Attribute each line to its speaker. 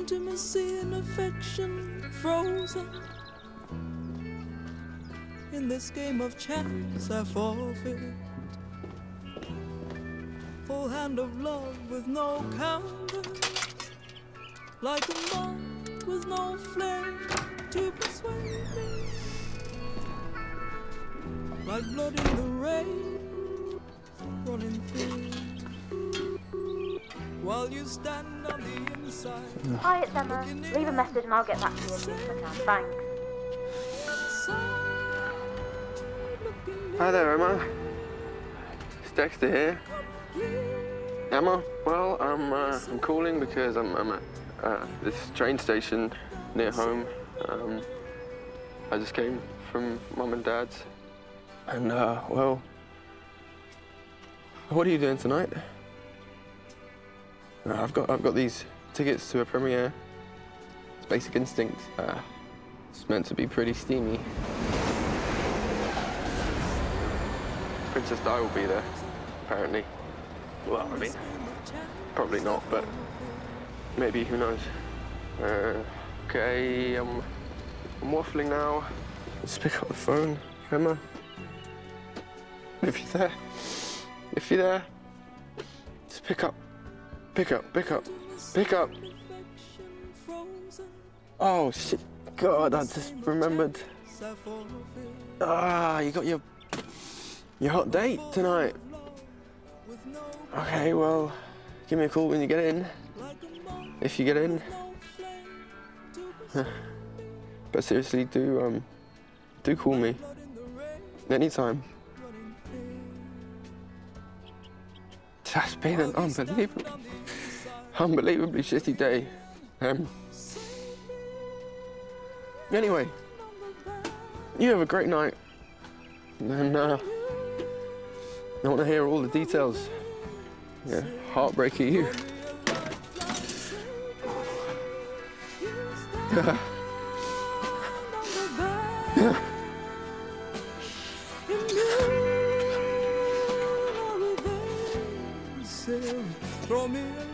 Speaker 1: intimacy and affection frozen. In this game of chance I forfeit. Full hand of love with no counter, like a moth with no flame to persuade me, like blood in the rain running through, while you stand on the inside.
Speaker 2: Hi, it's Emma. Leave a message and I'll get back to you as soon as I can. Thanks.
Speaker 3: Hi there, Emma. It's Dexter here. Emma, well, I'm calling because I'm at this train station near home. I just came from Mum and Dad's, and well, what are you doing tonight? I've got these tickets to a premiere. It's Basic Instinct. It's meant to be pretty steamy. Princess Di will be there, apparently. Well, I mean, probably not, but maybe, who knows. Okay, I'm waffling now. Let's pick up the phone, Emma. If you're there, just pick up. Oh, shit, God, I just remembered. You got your hot date tonight. Okay, well, give me a call when you get in. If you get in. But seriously, do call me. Anytime. That's been an unbelievably shitty day. Anyway, you have a great night. And I want to hear all the details. Yeah, heartbreak at you.
Speaker 1: Throw me